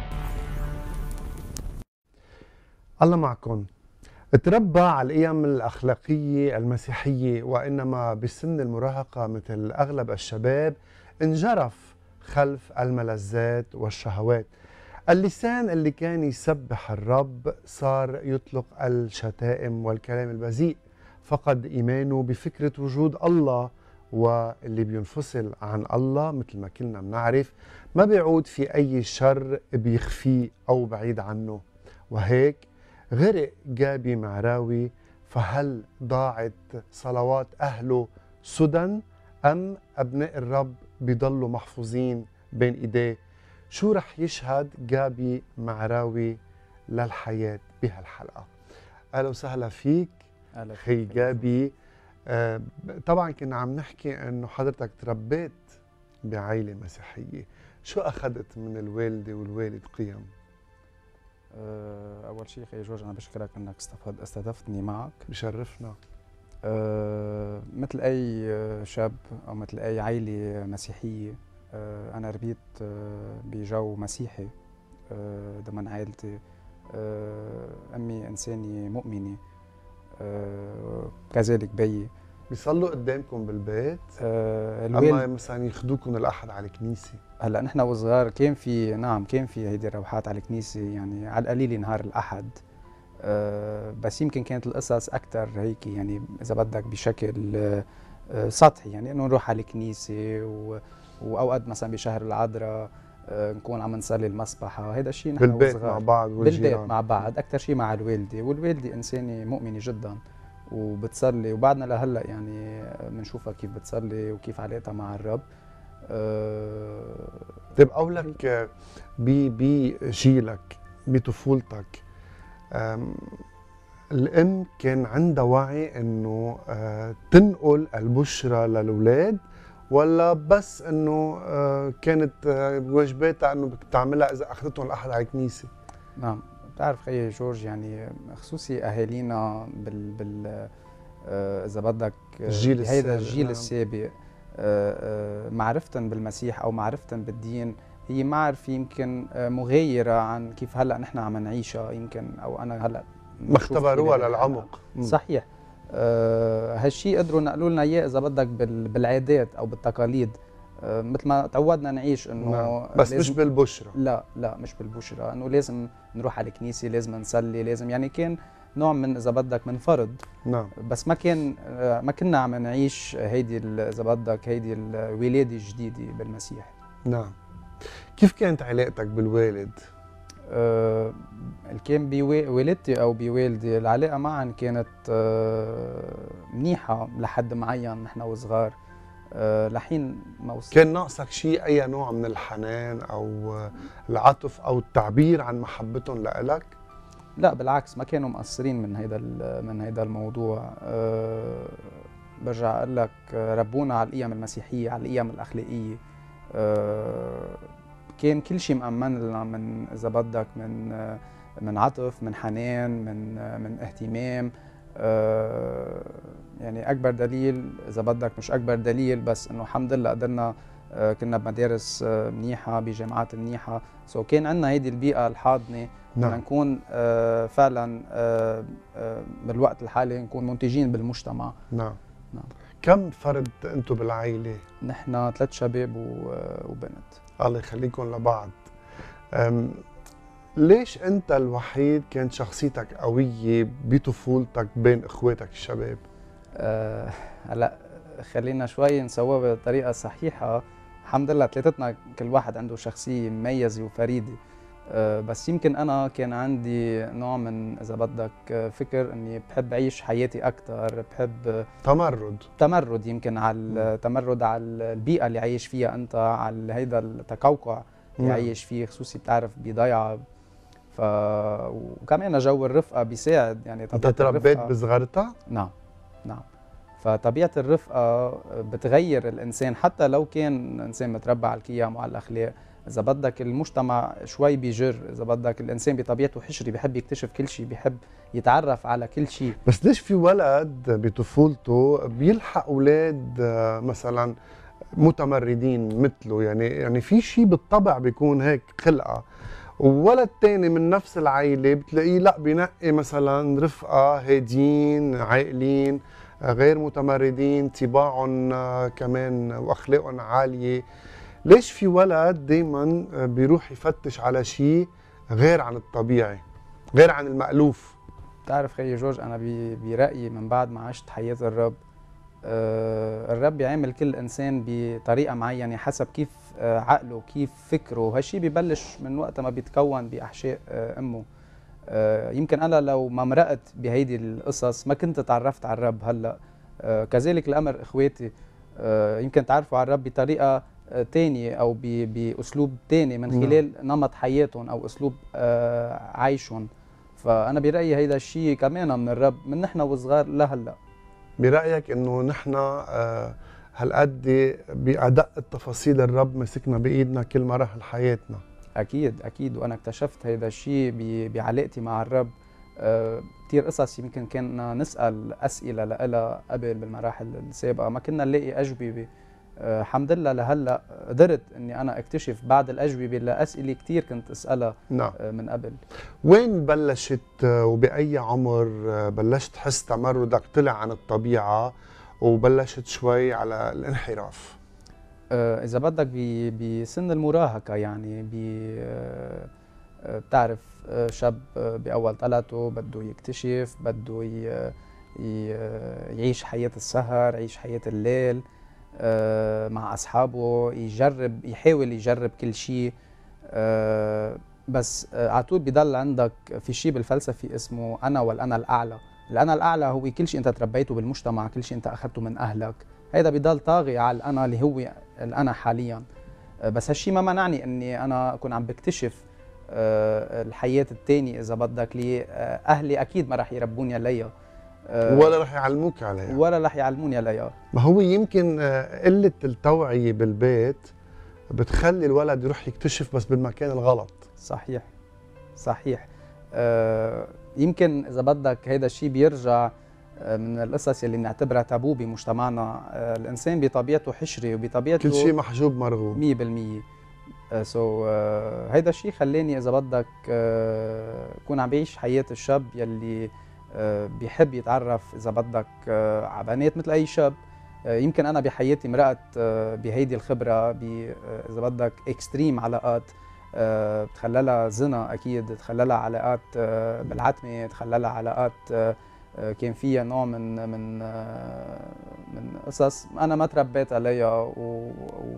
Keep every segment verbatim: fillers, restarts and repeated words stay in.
الله معكم. تربى على القيم الأخلاقية المسيحية، وإنما بسن المراهقة مثل أغلب الشباب انجرف خلف الملذات والشهوات. اللسان اللي كان يسبح الرب صار يطلق الشتائم والكلام البذيء، فقد إيمانه بفكرة وجود الله، واللي بينفصل عن الله مثل ما كلنا بنعرف ما بيعود في أي شر بيخفيه أو بعيد عنه. وهيك غرق جابي معراوي، فهل ضاعت صلوات أهله سدى أم أبناء الرب بيضلوا محفوظين بين إيديه؟ شو رح يشهد جابي معراوي للحياة بهالحلقة؟ أهلا وسهلا فيك خي جابي. آه طبعا كنا عم نحكي أنه حضرتك تربيت بعائلة مسيحية، شو أخذت من الوالدة والوالد قيم؟ أول شيء خي جورج، أنا بشكرك أنك استضفتني معك. بشرفنا. أه مثل أي شاب أو مثل أي عائلة مسيحية، أه أنا ربيت أه بجو مسيحي. أه ضمن عائلتي أه أمي إنسانة مؤمنة، أه كذلك بيي. بيصلوا قدامكم بالبيت؟ أه أما مثلا ياخذوكم الأحد على الكنيسة؟ هلا نحن وصغار كان في نعم كان في هيدي الروحات على الكنيسة، يعني على القليل نهار الأحد. أه بس يمكن كانت القصص أكثر هيك، يعني إذا بدك بشكل أه سطحي، يعني إنه نروح على الكنيسة و... وأوقات مثلا بشهر العذراء أه نكون عم نصلي المسبحة. هيدا الشيء نحن بالبيت وصغار مع بعض والجيران. بالبيت مع بعض، أكثر شيء مع الوالدة، والوالدة إنسانة مؤمنة جدا وبتصلي، وبعدنا لهلا يعني بنشوفها كيف بتصلي وكيف علاقتها مع الرب. أه طيب قولك بجيلك بطفولتك الام كان عندها وعي انه أه تنقل البشرى للاولاد، ولا بس انه أه كانت أه واجباتها انه بدك تعملها اذا اخذتهم الاحد على الكنيسه؟ نعم، بتعرف خيي جورج، يعني خصوصي اهالينا بال بال آه اذا بدك الجيل بهيدا الجيل نعم. السابق، آه آه معرفتهم بالمسيح او معرفتهم بالدين هي معرفة يمكن مغايرة عن كيف هلا نحن عم نعيشها، يمكن او انا هلا ما اختبروها للعمق. صحيح. آه هالشيء قدروا نقلوا لنا اياه اذا بدك بالعادات او بالتقاليد، آه مثل ما تعودنا نعيش انه نعم. بس مش بالبشرى. لا لا مش بالبشرى، انه لازم نروح على الكنيسه، لازم نصلي، لازم يعني كان نوع من اذا بدك من فرض. نعم. بس ما كان آه ما كنا عم نعيش هيدي اذا بدك هيدي الولاده الجديده بالمسيح. نعم. كيف كانت علاقتك بالوالد؟ أه كان بوالدتي او بوالدي العلاقه معا كانت أه منيحه لحد معين نحن وصغار، أه لحين ما وصلت. كان ناقصك شيء، اي نوع من الحنان او العطف او التعبير عن محبتهم لإلك؟ لا بالعكس، ما كانوا مقصرين من هيدا من هيدا الموضوع. أه برجع اقول لك ربونا على القيم المسيحيه، على القيم الاخلاقيه. أه كان كل شيء مأمن لنا، من إذا بدك من من عطف، من حنان، من من اهتمام. آه يعني أكبر دليل إذا بدك، مش أكبر دليل بس إنه الحمد لله قدرنا، آه كنا بمدارس آه منيحة، بجامعات منيحة، سو كان عندنا هيدي البيئة الحاضنة. نعم. نكون آه فعلا آه آه بالوقت الحالي نكون منتجين بالمجتمع. نعم. نعم. كم فرد أنتم بالعائلة؟ نحن ثلاث شباب وبنت. الله يخليكم لبعض. ليش أنت الوحيد كانت شخصيتك قوية بطفولتك بين إخواتك الشباب؟ أه هلا خلينا شوي نسويها بطريقة صحيحة. الحمد لله ثلاثتنا كل واحد عنده شخصية مميزة وفريدة، أه بس يمكن أنا كان عندي نوع من إذا بدك فكر إني بحب أعيش حياتي أكثر، بحب تمرد تمرد يمكن على التمرد على البيئة اللي عايش فيها أنت، على هيدا التقوقع اللي عايش فيه، خصوصي بتعرف بضيعة. ف وكمان جو الرفقة بيساعد، يعني أنت تربيت بصغرتها؟ نعم نعم. فطبيعة الرفقة بتغير الإنسان، حتى لو كان إنسان متربى على القيم وعلى الأخلاق. إذا بدك المجتمع شوي بيجر، إذا بدك الإنسان بطبيعته حشري، بيحب يكتشف كل شيء، بيحب يتعرف على كل شيء. بس ليش في ولد بطفولته بيلحق أولاد مثلا متمردين مثله؟ يعني يعني في شيء بالطبع بيكون هيك خلقة، وولد تاني من نفس العائلة بتلاقيه لا بينقي مثلا رفقة هاديين عاقلين غير متمردين طباعهم كمان واخلاقهم عالية. ليش في ولد دايما بيروح يفتش على شيء غير عن الطبيعي غير عن المألوف؟ بتعرف خيي جورج، انا برأيي من بعد ما عشت حياة الرب، آه الرب بيعامل كل انسان بطريقة معينة حسب كيف آه عقله كيف فكره. وهالشي ببلش من وقت ما بيتكون بأحشاء آه امه. آه يمكن انا لو ما مرقت بهيدي القصص ما كنت تعرفت على الرب هلا. آه كذلك الامر اخواتي، آه يمكن تعرفوا على الرب بطريقة آه تانية او باسلوب تاني من خلال نمط حياتهم او اسلوب آه عيشهم. فانا برايي هيدا الشيء كمان من الرب من نحن وصغار لهلا. برأيك انه نحن آه هالقد بأدق التفاصيل الرب مسكنا بإيدنا كل مراحل حياتنا؟ اكيد اكيد، وانا اكتشفت هيدا الشيء بعلاقتي مع الرب. أه كثير قصص يمكن كنا نسال اسئله لها قبل بالمراحل السابقه ما كنا نلاقي اجوبه. أه الحمد لله لهلا قدرت اني انا اكتشف بعض الاجوبه لاسئله كثير كنت اسالها نعم. أه من قبل. وين بلشت وبأي عمر بلشت تحس تمردك طلع عن الطبيعه وبلشت شوي على الانحراف؟ آه إذا بدك بسن المراهقة، يعني آه بتعرف آه شاب آه بأول طلعته بده يكتشف، بده يعيش حياة السهر، يعيش حياة الليل آه مع أصحابه، يجرب يحاول يجرب كل شيء. آه بس آه على طول بضل عندك في شيء بالفلسفي اسمه أنا والأنا الأعلى. الأنا الأعلى هو كل شيء أنت تربيته بالمجتمع، كل شيء أنت أخذته من أهلك، هيدا بضل طاغي على الأنا اللي هو الأنا حالياً. بس هالشي ما منعني إني أنا أكون عم بكتشف الحياة التانية إذا بدك لي. أهلي أكيد ما رح يربوني عليها ولا رح يعلموك عليها ولا رح يعلموني عليها. ما هو يمكن قلة التوعية بالبيت بتخلي الولد يروح يكتشف بس بالمكان الغلط. صحيح صحيح. أه يمكن إذا بدك هيدا الشي بيرجع من القصص اللي بنعتبرها تابو بمجتمعنا. الانسان بطبيعته حشري وبطبيعته كل شيء محجوب مرغوب مية بالمية. سو هيدا الشيء خلاني اذا بدك اكون عم بعيش حياه الشاب يلي بيحب يتعرف اذا بدك على بنات مثل اي شاب. يمكن انا بحياتي مرقت بهيدي الخبره اذا بدك اكستريم علاقات بتخللها زنا، اكيد تخللها علاقات بالعتمه، تخللها علاقات كان فيها نوع من من من قصص انا ما تربيت عليها و... و...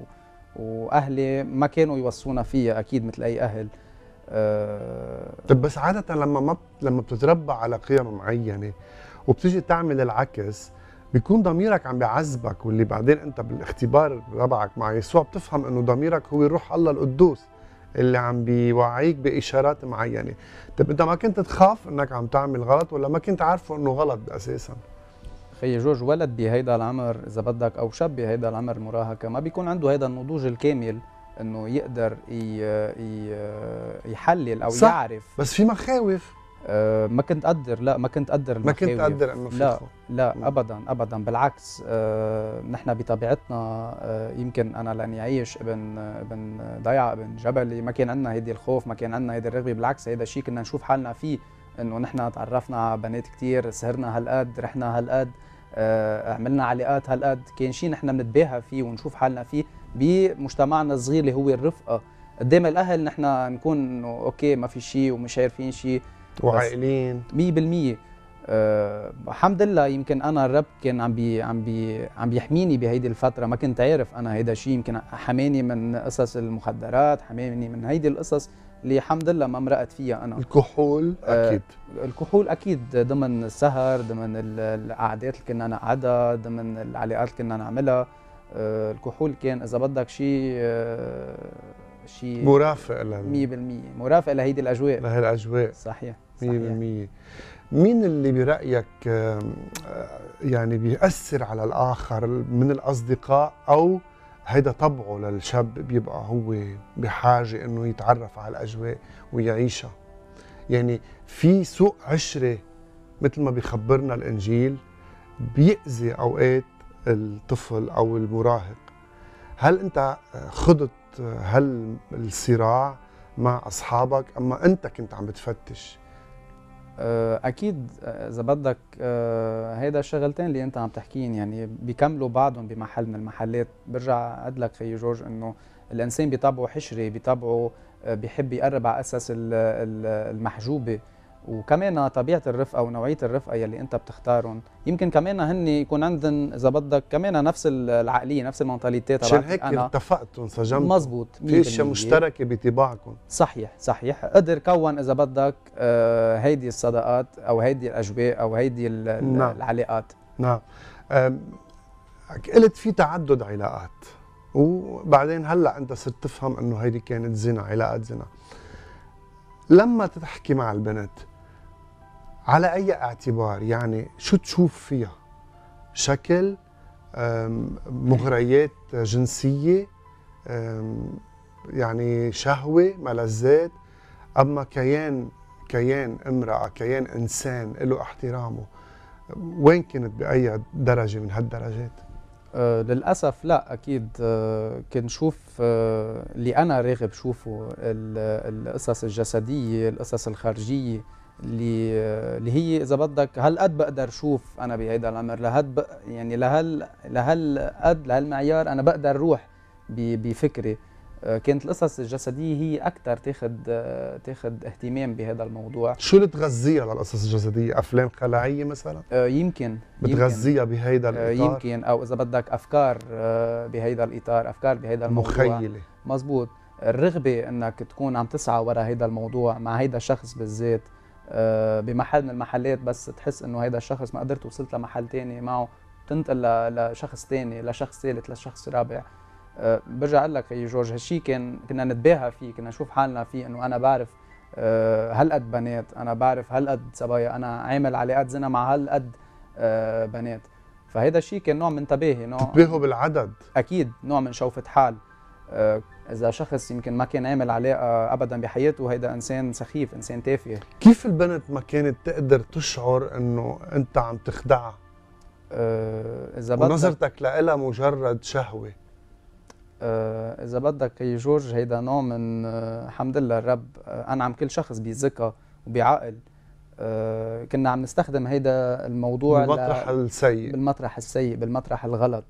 واهلي ما كانوا يوصونا فيها اكيد مثل اي اهل. أه... طب بس عاده لما ما لما بتتربى على قيم معينه وبتيجي تعمل العكس بيكون ضميرك عم بيعذبك، واللي بعدين انت بالاختبار تبعك مع يسوع بتفهم انه ضميرك هو روح الله القدوس اللي عم بيوعيك بإشارات معينة. طب أنت ما كنت تخاف أنك عم تعمل غلط ولا ما كنت عارفه أنه غلط أساساً؟ خيي جورج، ولد بهيدا العمر إذا بدك أو شاب بهيدا العمر المراهقة ما بيكون عنده هيدا النضوج الكامل أنه يقدر يحلل أو صح. يعرف. بس في مخاوف. أه ما كنت أقدر لا ما كنت أقدر ما كنت أقدر أنه في لا خوف. لا م. أبداً أبداً بالعكس. أه نحن بطبيعتنا أه يمكن أنا لأني عايش ابن ابن ضيعة ابن جبلي ما كان عندنا هيدي الخوف، ما كان عندنا هيدي الرغبة، بالعكس هيدا الشيء كنا نشوف حالنا فيه إنه نحن تعرفنا على بنات كتير، سهرنا هالقد، رحنا هالقد، أه عملنا علاقات هالقد، كان شيء نحن بنتباهى فيه ونشوف حالنا فيه بمجتمعنا الصغير اللي هو الرفقة. قدام الأهل نحن نكون إنه أوكي ما في شيء ومش عارفين شيء وعائلين مية بالمية. أه الحمد لله يمكن انا الرب كان عم بي عم بي عم بيحميني بهيدي الفتره، ما كنت عارف انا هيدا الشيء، يمكن حماني من قصص المخدرات، حماني من هيدي القصص اللي الحمد لله ما مرقت فيها انا. الكحول اكيد. أه الكحول اكيد ضمن السهر، ضمن القعدات اللي كنا نقعدها، ضمن العلاقات اللي كنا نعملها. أه الكحول كان اذا بدك شيء أه شيء مرافق لها مية بالمية، مرافق لهيدي الاجواء لهي الاجواء. صحيح مية بالمية. مين اللي برأيك يعني بيأثر على الآخر من الأصدقاء أو هيدا طبعه للشاب بيبقى هو بحاجة إنه يتعرف على الأجواء ويعيشها؟ يعني في سوء عشرة مثل ما بيخبرنا الإنجيل بيأذي أوقات الطفل أو المراهق. هل أنت خضت هالصراع مع اصحابك اما انت كنت عم بتفتش؟ اكيد اذا بدك هيدا الشغلتين اللي انت عم تحكين يعني بيكملوا بعضهم بمحل من المحلات. برجع اقول لك خيي جورج انه الانسان بطبعه حشري، بطبعه بيحب يقرب على اساس المحجوبه، وكمان طبيعه الرفقه ونوعيه الرفقه يلي انت بتختارهم يمكن كمان هن يكون عندهم اذا بدك كمان نفس العقليه، نفس المنطاليتي تبعك. عشان هيك انا اتفقتوا انسجمتوا، مزبوط، في اشياء مشتركه بطباعكم. صحيح صحيح. قدر كون اذا بدك آه هيدي الصداقات او هيدي الاجواء او هيدي نعم. العلاقات. نعم. قلت في تعدد علاقات، وبعدين هلا انت صرت تفهم انه هيدي كانت زنا، علاقات زنا. لما تحكي مع البنت على اي اعتبار، يعني شو تشوف فيها؟ شكل، مغريات جنسيه، يعني شهوه، ملذات، اما كيان كيان امراه، كيان انسان له احترامه، وين كنت باي درجه من هالدرجات؟ أه للأسف لا، أكيد أه كنشوف أه اللي أنا راغب شوفه القصص الجسدية، القصص الخارجية اللي أه اللي هي إذا بدك هالقد بقدر شوف أنا بهيدا العمر، لهال يعني لهال لهالقد لهالمعيار أنا بقدر روح بفكري. أه كانت القصص الجسدية هي أكثر تاخذ أه تاخذ اهتمام بهذا الموضوع. شو اللي تغذيها للقصص الجسدية؟ أفلام خلاعية مثلا؟ أه يمكن بتغذيها بهيدا الإطار؟ أه يمكن، أو إذا بدك أفكار أه بهيدا الإطار، أفكار بهيدا الموضوع. مخيلة. مزبوط. الرغبة إنك تكون عم تسعى ورا هيدا الموضوع مع هيدا الشخص بالذات أه بمحل من المحلات، بس تحس إنه هيدا الشخص ما قدرت وصلت لمحل تاني معه، تنتقل لشخص تاني، لشخص ثالث، لشخص رابع. أه برجع اقول لك يا جورج، هالشيء كان كنا نتباهى فيه، كنا نشوف حالنا فيه، انه انا بعرف أه هالقد بنات، انا بعرف هالقد صبايا، انا عامل علاقات زنا مع هالقد أه بنات. فهيدا الشيء كان نوع من تباهي، نوع تباهوا بالعدد، اكيد نوع من شوفة حال. أه اذا شخص يمكن ما كان عامل علاقه ابدا بحياته، هيدا انسان سخيف، انسان تافه. كيف البنت ما كانت تقدر تشعر انه انت عم تخدعها؟ أه اذا بدك ونظرتك لها مجرد شهوه؟ آه إذا بدك يا جورج، هيدا نوع من آه الحمد لله الرب آه أنعم كل شخص بذكاء وبعقل. آه كنا عم نستخدم هيدا الموضوع بالمطرح السيء، بالمطرح السيء، بالمطرح الغلط.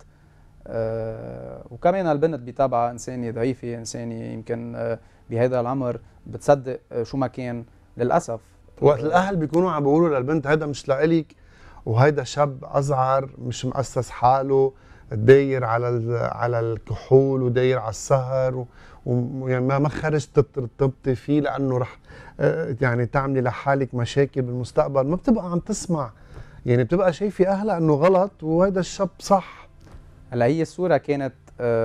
آه وكمان البنت بطبعها إنسانة ضعيفة، إنسانة يمكن آه بهيدا العمر بتصدق آه شو ما كان للأسف. وقت آه الأهل بيكونوا عم بيقولوا للبنت هيدا مش لإلك، وهيدا شاب أصغر مش مؤسس حاله، داير على على الكحول وداير على السهر، ويعني ما خرجت ترتبطي فيه لانه رح يعني تعملي لحالك مشاكل بالمستقبل. ما بتبقى عم تسمع، يعني بتبقى شايفه اهلها انه غلط وهذا الشاب صح. هلا هي الصوره كانت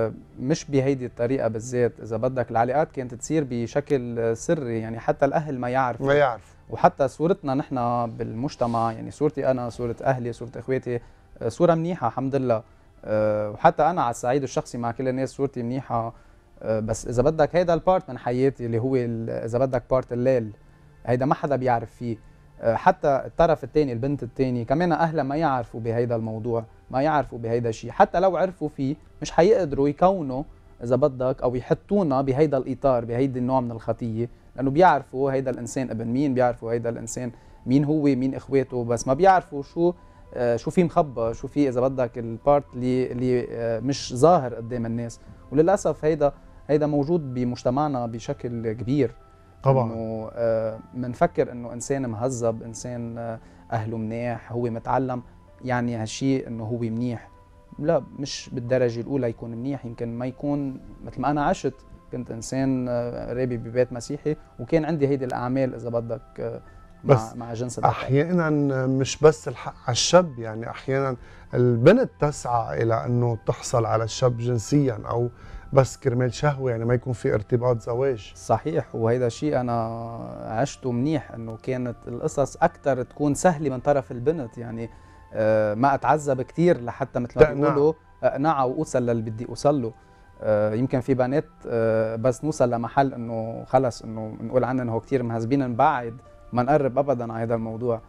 مش بهيدي الطريقه بالذات، اذا بدك العلاقات كانت تصير بشكل سري، يعني حتى الاهل ما يعرفوا ما يعرفوا وحتى صورتنا نحن بالمجتمع، يعني صورتي انا، صوره اهلي، صوره اخواتي، صوره منيحه الحمد لله. أه وحتى انا على الصعيد الشخصي مع كل الناس صورتي منيحه. أه بس اذا بدك هيدا البارت من حياتي اللي هو اذا بدك بارت الليل، هيدا ما حدا بيعرف فيه. أه حتى الطرف الثاني، البنت الثاني كمان اهلها ما يعرفوا بهيدا الموضوع، ما يعرفوا بهيدا الشيء، حتى لو عرفوا فيه مش حيقدروا يكونوا اذا بدك او يحطونا بهيدا الاطار، بهيدي النوع من الخطيه، لانه بيعرفوا هيدا الانسان ابن مين، بيعرفوا هيدا الانسان مين هو، مين اخواته، بس ما بيعرفوا شو آه شو في مخبى، شو في اذا بدك البارت اللي اللي آه مش ظاهر قدام الناس. وللاسف هيدا هيدا موجود بمجتمعنا بشكل كبير. طبعا انه آه منفكر انه انسان مهذب، انسان آه اهله منيح، هو متعلم، يعني هالشيء انه هو منيح. لا، مش بالدرجه الاولى يكون منيح، يمكن ما يكون مثل ما انا عشت، كنت انسان آه رابي ببيت مسيحي وكان عندي هيدي الاعمال اذا بدك آه مع بس مع جنس الذكر. احيانا مش بس الحق على الشاب، يعني احيانا البنت تسعى الى انه تحصل على الشاب جنسيا او بس كرمال شهوه، يعني ما يكون في ارتباط زواج. صحيح، وهيدا شيء انا عشته منيح، انه كانت القصص اكثر تكون سهله من طرف البنت، يعني آه ما اتعذب كثير لحتى مثل ما بيقولوا اقنعها واوصل للي بدي اوصل له. آه يمكن في بنات آه بس نوصل لمحل انه خلص انه بنقول عنهم انه كثير مهذبين، نبعد ما نقرب ابدا على هذا الموضوع.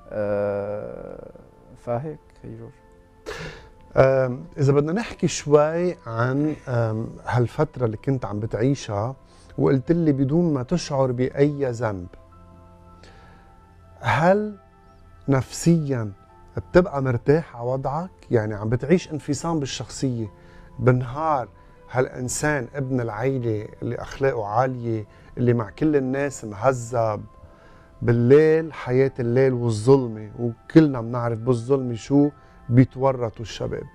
آه فهيك هي جورج. إذا بدنا نحكي شوي عن هالفترة اللي كنت عم بتعيشها وقلت لي بدون ما تشعر بأي ذنب، هل نفسيا بتبقى مرتاح على وضعك؟ يعني عم بتعيش انفصام بالشخصية بالنهار، هالإنسان ابن العيلة اللي أخلاقه عالية اللي مع كل الناس مهذب، بالليل حياة الليل والظلمة، وكلنا بنعرف بالظلمة شو بيتورطوا الشباب.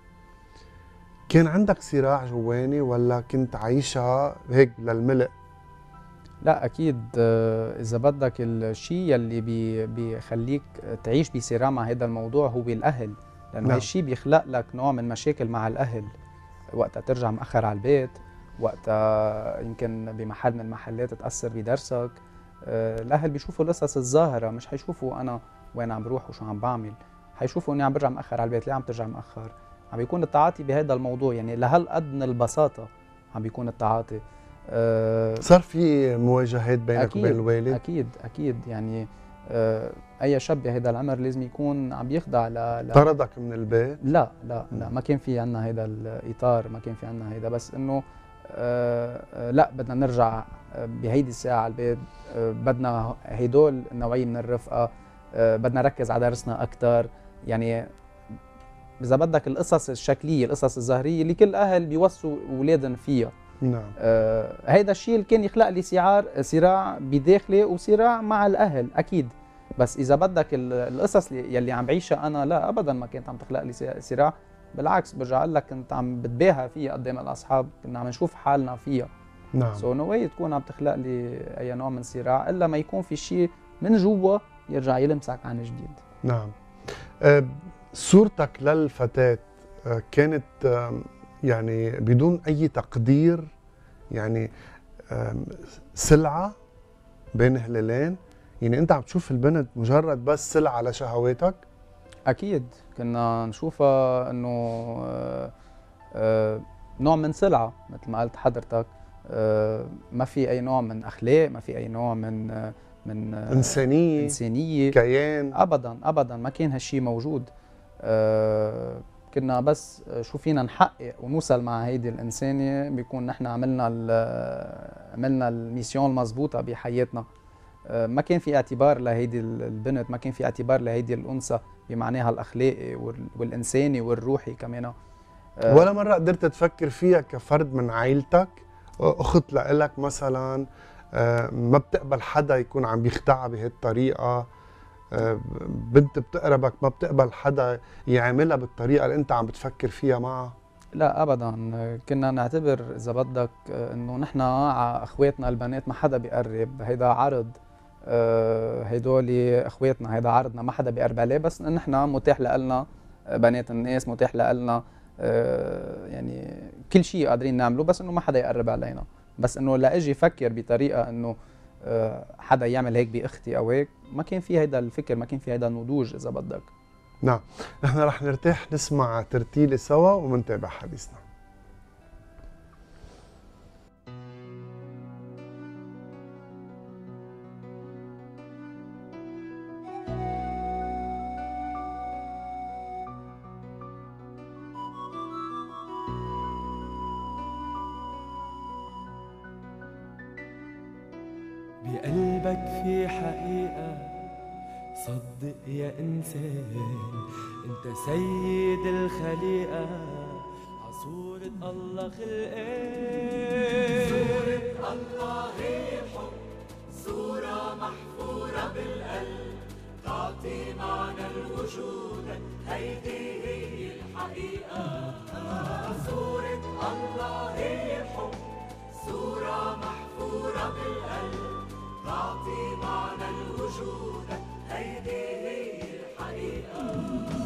كان عندك صراع جواني ولا كنت عايشها هيك للملء؟ لا اكيد، آه، اذا بدك الشيء يلي بي بيخليك تعيش بصراع مع هذا الموضوع هو الاهل، لانه نعم. هالشيء بيخلق لك نوع من مشاكل مع الاهل، وقتها ترجع مأخر على البيت، وقتها يمكن بمحل من المحلات تأثر بدرسك. آه، الاهل بيشوفوا القصص الظاهره، مش حيشوفوا انا وين عم بروح وشو عم بعمل، حيشوفوا اني عم برجع مأخر على البيت، ليه عم ترجع مأخر؟ عم بيكون التعاطي بهذا الموضوع، يعني لهالقد من البساطه عم بيكون التعاطي. أه صار في مواجهات بينك أكيد وبين الوالد؟ أكيد أكيد يعني أه أي شاب بهذا العمر لازم يكون عم يخضع ل... ل... طردك من البيت؟ لا لا لا، ما كان في عنا هذا الإطار، ما كان في عنا هذا، بس إنه أه لا بدنا نرجع بهيدي الساعة على البيت، أه بدنا هيدول النوعية من الرفقة، أه بدنا نركز على درسنا أكثر. يعني إذا بدك القصص الشكلية، القصص الظاهرية اللي كل أهل بيوصوا أولادهم فيها. نعم. آه هيدا الشيء اللي كان يخلق لي صراع صراع بداخلي وصراع مع الاهل اكيد. بس اذا بدك القصص يلي عم بعيشها انا، لا ابدا ما كانت عم تخلق لي صراع، بالعكس برجع اقول لك كنت عم بتباهى فيها قدام الاصحاب، كنا عم نشوف حالنا فيها. نعم. سو نو واي تكون عم تخلق لي اي نوع من صراع الا ما يكون في شيء من جوا يرجع يلمسك عن جديد. نعم. أه صورتك للفتاة أه كانت أه يعني بدون اي تقدير، يعني سلعة بين هلالين، يعني انت عم تشوف البنت مجرد بس سلعة لشهواتك؟ اكيد كنا نشوفها انه آه آه نوع من سلعة مثل ما قلت حضرتك، آه ما في اي نوع من اخلاق، ما في اي نوع من آه من آه انسانية انسانية، كيان، ابدا ابدا ما كان هالشيء موجود. آه كنا بس شو فينا نحقق ونوصل مع هيدي الإنسانية، بيكون نحن عملنا عملنا الميسيون المضبوطة بحياتنا. ما كان في اعتبار لهيدي البنت، ما كان في اعتبار لهيدي الأنثى بمعناها الأخلاقي والإنساني والروحي كمان. ولا مرة قدرت تفكر فيها كفرد من عائلتك، أخت لإلك مثلا ما بتقبل حدا يكون عم بيخدعها بهالطريقة، بنت بتقربك ما بتقبل حدا يعملها بالطريقة اللي انت عم بتفكر فيها معها؟ لا ابدا، كنا نعتبر اذا بدك انه نحن على اخواتنا البنات ما حدا بيقرب، هيدا عرض، هيدول اخواتنا، هيدا عرضنا ما حدا بيقرب عليه، بس نحن متاح لنا بنات الناس، متاح لنا يعني كل شيء قادرين نعمله، بس انه ما حدا يقرب علينا. بس انه لا اجي افكر بطريقه انه حدا يعمل هيك باختي او هيك، ما كان في هيدا الفكر، ما كان في هيدا النضوج اذا بدك. نعم. نحن رح نرتاح نسمع ترتيلة سوا ومنتابع حديثنا. بقلبك في حقيقة، صدق يا إنسان أنت سيد الخليقة، عصورة الله خلقان. صورة الله هي حب، صورة محفورة بالقلب، تعطي معنى الوجود، هيدي هي الحقيقة. صورة الله هي حب، صورة محفورة بالقلب، تعطي معنى الوجود، هيدي هي الحقيقة.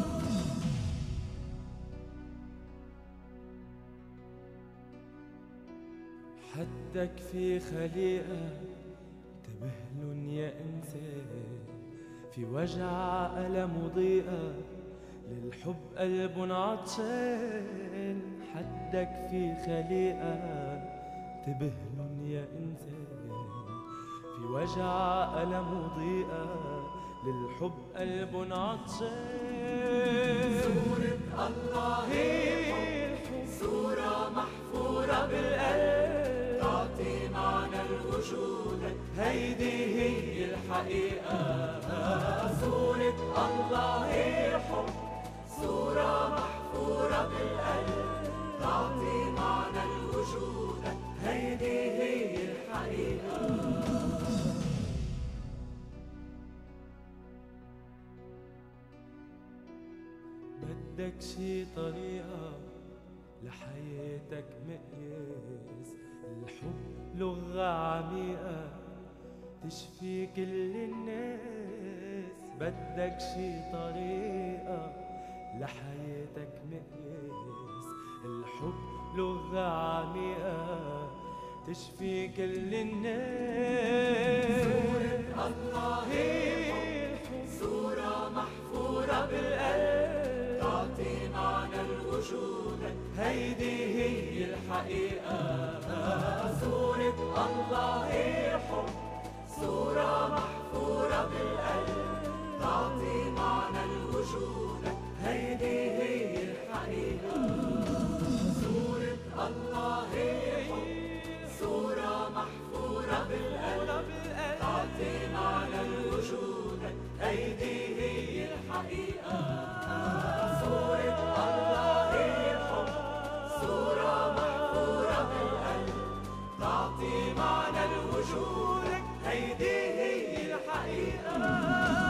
حدك في خليقة تبهلن يا إنسان، في وجع ألم وضيقة للحب قلب عطشان. حدك في خليقة تبهلن يا إنسان، في وجع ألم وضيقة للحب قلب عطشان. صورة الله هي الحب، صورة محفورة بالقلب، تعطي معنى معنى الوجود هيدي هي الحقيقة. صورة الله هي حب، صورة محفورة بالقلب، تعطي معنى الوجود هيدي هي الحقيقة. بدك شي طريقة لحياتك مقياس، الحب لغة عميقة تشفي كل الناس. بدك شي طريقة لحياتك مقياس، الحب لغة عميقة تشفي كل الناس. صورة الله هي الحب، صورة محفورة بالقلب، تعطي معنى الوجود هيدي هي الحقيقة. صورة الله هي حب، صورة محفورة بالقلب، تعطي معنى الوجود هيدي هي الحقيقة. صورة الله هي حب، صورة محفورة بالقلب، تعطي معنى الوجود هيدي هي الحقيقة. صورة الله هي حب، صورة محفورة بالقلب، تعطي معنى الوجود هيدي هي الحقيقة.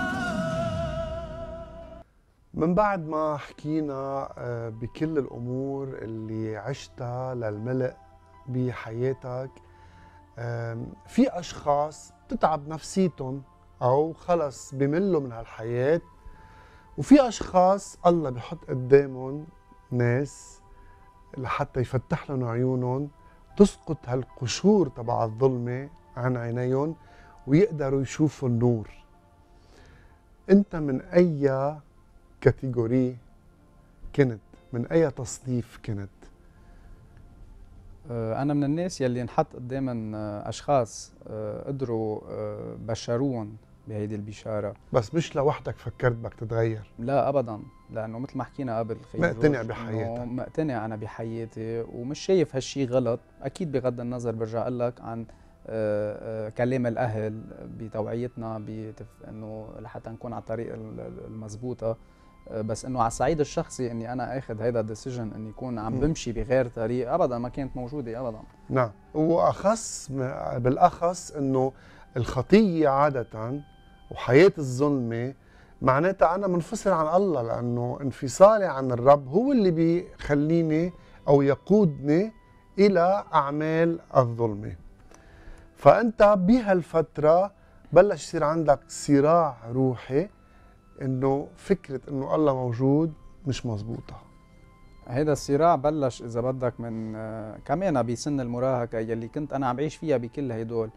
من بعد ما حكينا بكل الأمور اللي عشتها للملء بحياتك، في أشخاص بتتعب نفسيتهم أو خلص بملوا من هالحياة، وفي أشخاص الله بيحط قدامهم ناس لحتى يفتح لهم عيونهم، تسقط هالقشور تبع الظلمة عن عينيهم ويقدروا يشوفوا النور. أنت من أي كاتيجوري كنت؟ من أي تصنيف كنت؟ أنا من الناس يلي انحط قدامن أشخاص قدروا بشروهم بهيدي البشارة. بس مش لوحدك فكرت بدك تتغير؟ لا أبداً، لأنه مثل ما حكينا قبل خير مقتنع بحياتك، مقتنع أنا بحياتي ومش شايف هالشي غلط. أكيد بغض النظر برجع أقول لك عن كلام الأهل بتوعيتنا بتف... إنه لحتى نكون على الطريق المضبوطة، بس انه على الصعيد الشخصي اني انا اخذ هيدا الديسيجن اني يكون عم بمشي بغير طريق ابدا ما كانت موجوده ابدا. نعم، واخص بالاخص انه الخطيه عاده وحياه الظلمه معناتها انا منفصل عن الله، لانه انفصالي عن الرب هو اللي بيخليني او يقودني الى اعمال الظلمه. فانت بهالفتره بلش يصير عندك صراع روحي انه فكره انه الله موجود مش مزبوطه. هيدا الصراع بلش اذا بدك من آه كمان بسن المراهقه يلي كنت انا عم بعيش فيها بكل هدول.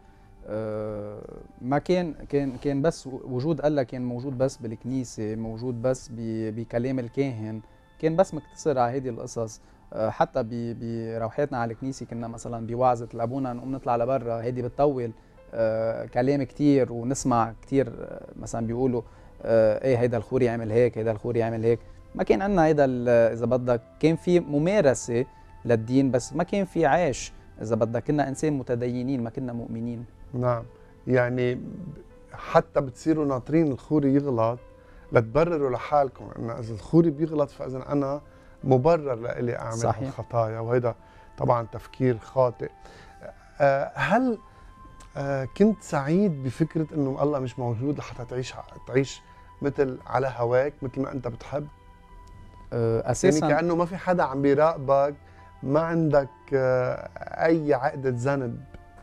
آه ما كان كان كان بس وجود الله كان موجود بس بالكنيسه، موجود بس بكلام الكاهن، كان بس مقتصر على هيدي القصص. آه حتى بروحاتنا على الكنيسه كنا مثلا بوعظه لابونا نقوم نطلع لبرا، هيدي بتطول آه كلام كتير ونسمع كتير. آه مثلا بيقولوا آه ايه هيدا الخوري يعمل هيك، هيدا الخوري يعمل هيك. ما كان عندنا هيدا اذا بدك، كان في ممارسه للدين بس ما كان في عيش اذا بدك. كنا انسان متدينين ما كنا مؤمنين. نعم، يعني حتى بتصيروا ناطرين الخوري يغلط لتبرروا لحالكم انه اذا الخوري بيغلط فاذا انا مبرر لإلي اعمل صحيح. الخطايا، وهذا طبعا تفكير خاطئ. آه هل آه كنت سعيد بفكره انه الله مش موجود لحتى تعيش تعيش مثل على هواك مثل ما انت بتحب؟ آه اساسا يعني كانه ما في حدا عم بيراقبك، ما عندك آه اي عقده ذنب.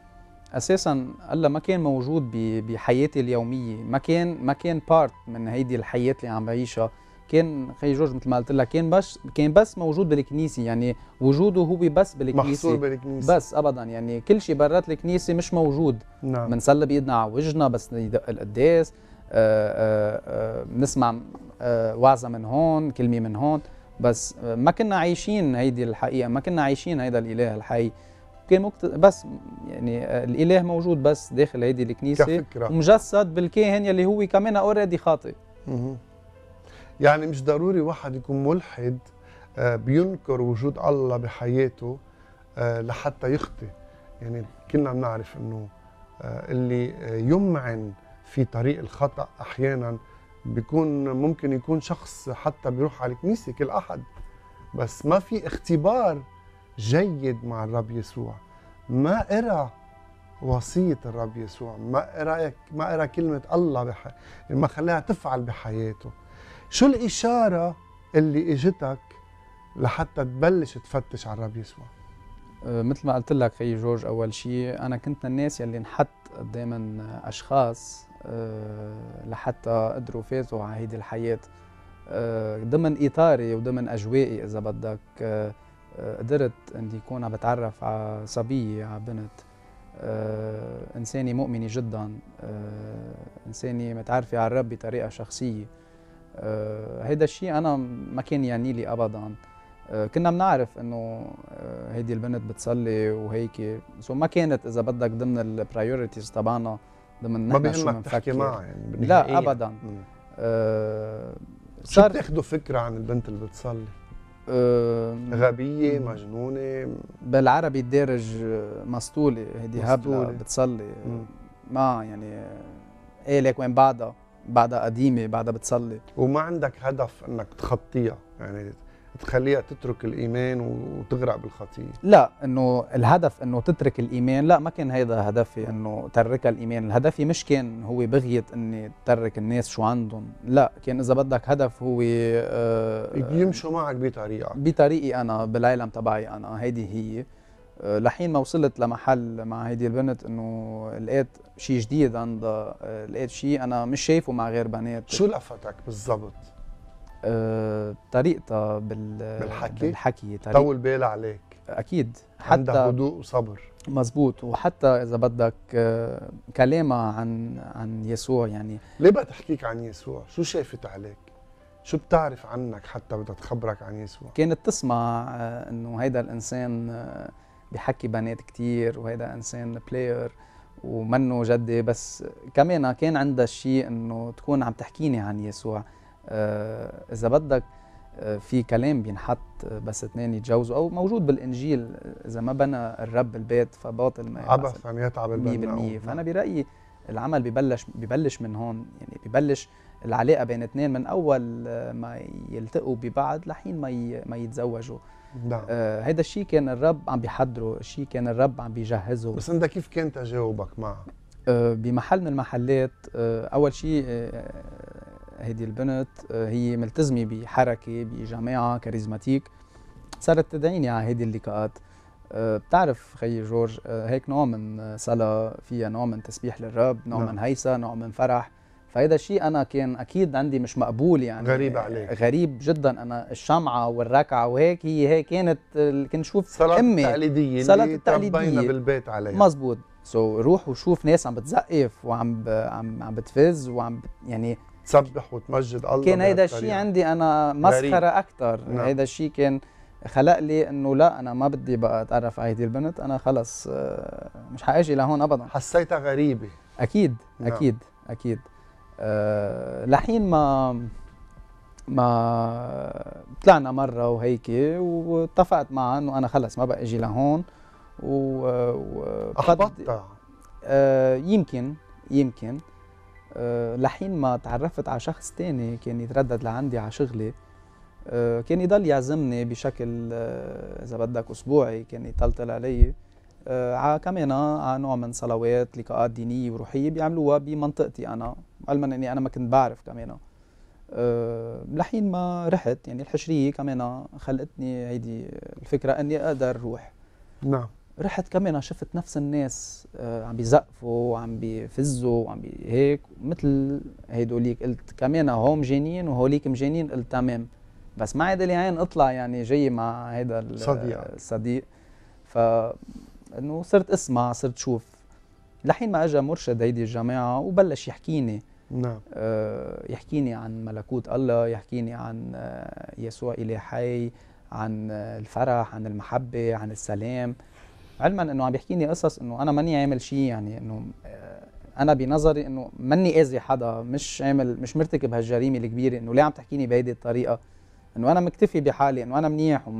اساسا الله ما كان موجود بحياتي اليوميه، ما كان ما كان بارت من هيدي الحياه اللي عم بعيشها. كان خي جورج مثل ما قلت لك كان بس كان بس موجود بالكنيسه، يعني وجوده هو بس بالكنيسه، محصور بالكنيسه بس ابدا. يعني كل شيء برات الكنيسه مش موجود. نعم، بنصلي بايدنا على وجهنا بس يدق القداس، بنسمع وعظه من هون كلمه من هون، بس ما كنا عايشين هيدي الحقيقه، ما كنا عايشين هيدا الاله الحي. كان مكت... بس يعني الاله موجود بس داخل هيدي الكنيسه كفكرة. ومجسد بالكاهن يلي هو كمان اوريدي خاطئ. يعني مش ضروري واحد يكون ملحد بينكر وجود الله بحياته لحتى يخطئ. يعني كلنا بنعرف انه آه، اللي آه، يمعن في طريق الخطأ احيانا بيكون ممكن يكون شخص حتى بيروح على الكنيسة كل احد، بس ما في اختبار جيد مع الرب يسوع، ما قرأ وصية الرب يسوع، ما قرأ ما قرأ كلمة الله بح... ما خلاها تفعل بحياته. شو الإشارة اللي اجتك لحتى تبلش تفتش على الرب يسوع؟ أه مثل ما قلت لك خيي جورج، اول شيء انا كنت من الناس يلي انحط قدام اشخاص أه لحتى قدروا فاتوا على هيدي الحياه أه ضمن اطاري وضمن اجوائي اذا بدك. أه قدرت اني اكون عم بتعرف على صبيه، على بنت أه انسانه مؤمنه جدا، أه انسانه متعرفه على الرب بطريقه شخصيه. أه هيدا الشيء انا ما كان يعني لي ابدا. أه كنا بنعرف انه أه هيدي البنت بتصلي وهيك، سو ما كانت اذا بدك ضمن البرايورتيز تبعنا، ضمن ما نحن شو بيهمك تحكي بنفكر. معها يعني لا ابدا. أه شو بتاخذوا فكره عن البنت اللي بتصلي؟ أه غبيه، مجنونه؟ بالعربي الدارج مسطوله، هيدي هبله بتصلي. مم. ما يعني ايه ليك وين بعدها بعدها قديمه، بعدها بتصلي. وما عندك هدف انك تخطيها، يعني تخليها تترك الايمان وتغرق بالخطيه؟ لا، انه الهدف انه تترك الايمان، لا ما كان هيدا هدفي انه تركها الايمان. الهدفي مش كان هو بغية اني ترك الناس شو عندهم، لا كان اذا بدك هدف هو آه يمشوا معك بطريقه بطريقي انا بالعالم تبعي انا. هيدي هي آه لحين ما وصلت لمحل مع هيدي البنت انه لقيت شيء جديد عندها، آه لقيت شيء انا مش شايفه مع غير بنات. شو لفتك بالضبط؟ أه طريقتها بال بالحكي؟ بالحكي طول بالها عليك اكيد، حتى عندها هدوء وصبر. مزبوط. وحتى اذا بدك أه كلامها عن عن يسوع. يعني ليه بدها تحكيك عن يسوع؟ شو شافت عليك؟ شو بتعرف عنك حتى بدها تخبرك عن يسوع؟ كانت تسمع أه انه هيدا الانسان أه بيحكي بنات كتير، وهيدا انسان بلاير ومنه جدي، بس كمان كان عندها شيء انه تكون عم تحكيني عن يسوع. آه إذا بدك آه في كلام بينحط بس اثنين يتجوزوا، أو موجود بالإنجيل، إذا ما بنى الرب البيت فباطل ما عبث أن يتعب البناء. فأنا برأيي العمل بيبلش ببلش من هون، يعني ببلش العلاقة بين اثنين من أول ما يلتقوا ببعض لحين ما ما يتزوجوا. نعم. آه هيدا الشيء كان الرب عم بيحضره، الشيء كان الرب عم بيجهزه. بس أنت كيف كان تجاوبك معها؟ آه بمحل من المحلات، آه أول شيء آه هيدي البنت هي ملتزمة بحركة بجماعة كاريزماتيك، صارت تدعيني على هيدي اللقاءات. أه بتعرف خيي جورج، أه هيك نوع من صلاة فيها نوع من تسبيح للرب، نوع نعم. من هيصة، نوع من فرح. فهذا الشيء أنا كان أكيد عندي مش مقبول، يعني غريب عليك، غريب جدا. أنا الشمعة والركعة وهيك هي هيك كانت، كنت شوف صلاة أمي التقليدية صلاة اللي تربينا بالبيت عليها. مزبوط. سو so, روح وشوف ناس عم بتزقف وعم ب... عم عم بتفز وعم ب... يعني تسبح وتمجد الله. كان هيدا الشيء عندي انا مسخره اكثر. نعم. هيدا الشيء كان خلق لي انه لا انا ما بدي بقى اتعرف على هيدي البنت، انا خلص مش حاجي لهون ابدا. حسيتها غريبه؟ اكيد نعم. اكيد اكيد أه لحين ما ما طلعنا مره وهيك، واتفقت معها انه انا خلص ما بقى اجي لهون و, و... احبطتها؟ أه يمكن يمكن أه لحين ما تعرفت على شخص تاني كان يتردد لعندي على شغلي. أه كان يضل يعزمني بشكل أه اذا بدك اسبوعي، كان يطلطل علي أه على كمان على نوع من صلوات، لقاءات دينيه وروحيه بيعملوها بمنطقتي انا، علما اني انا ما كنت بعرف كمان. أه لحين ما رحت، يعني الحشريه كمان خلقتني هيدي الفكره اني اقدر روح. نعم. رحت كمان شفت نفس الناس آه عم بيزقفوا وعم بيفزوا وعم بي هيك مثل هيدوليك، قلت كمان هو مجانين وهوليك مجانين، قلت تمام. بس ما عاد لي عين اطلع يعني جاي مع هيدا الصديق الصديق، فانه صرت اسمع، صرت شوف، لحين ما اجى مرشد هيدي الجماعه وبلش يحكيني. نعم. آه يحكيني عن ملكوت الله، يحكيني عن آه يسوع إله حي، عن آه الفرح، عن المحبه، عن السلام، علما انه عم بيحكيني قصص انه انا ماني عامل شيء، يعني انه انا بنظري انه ماني اذي حدا، مش عامل مش مرتكب هالجريمه الكبيره، انه ليه عم تحكيني بهيدي الطريقه، انه انا مكتفي بحالي، انه انا منيح